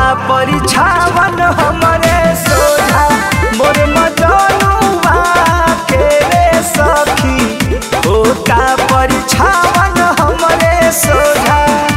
परिछावन हमरे सोझा मोर मजनुआ के रे सखी होता परिछावन हमरे सोझा।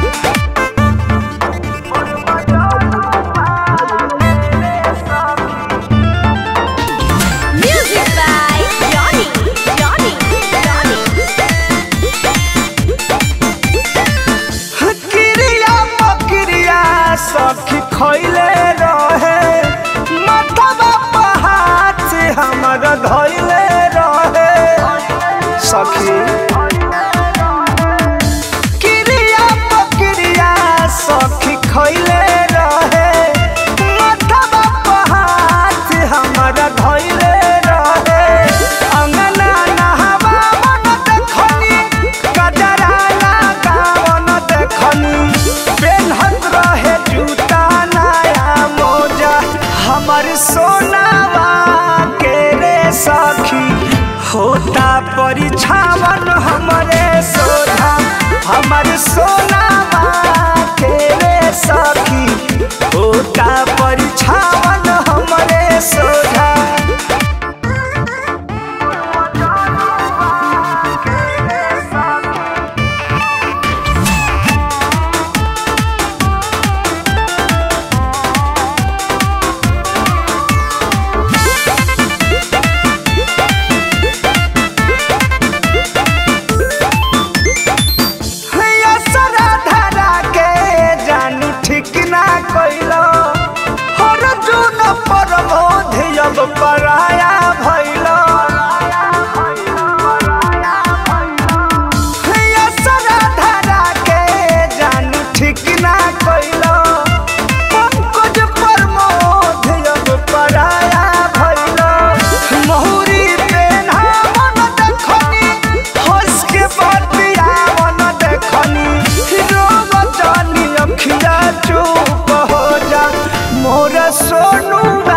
सखी खैले रहे माथवा पहाड़ से हमर धैले रहे सखी किरिया पकिरिया सखी खैले रहे माथवा पहाड़ से हमर धैले रहे अंगना नहवा मन देखनी कजरा लगावन देखनी पेन्हत रहे हमर सोनावा के रे सखी होता परिछावन हमरे सोझा हमर सोनावा के रे सखी होता परिछावन हमरे सोझा। पराया भइलो धरा के जानू ठीक ना कइलो पंकज प्रमोद अब पराया भइलो महुरी पेन्हा मन देखनी हंस के बतिया मन देखनी रोग जानी अखिया चुप हो जा मोर सोनुआ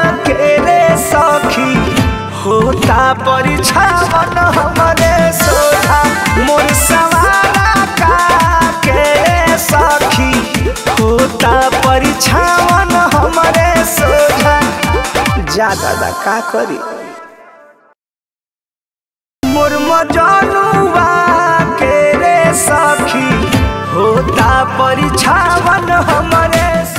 सखी होता परिछावन हमरे सोझा मोर सवारा का के सखी होता परिछावन हमरे सोझा। जा दादा का करी मोर मजनुआ के रे सखी होता परिछावन हमरे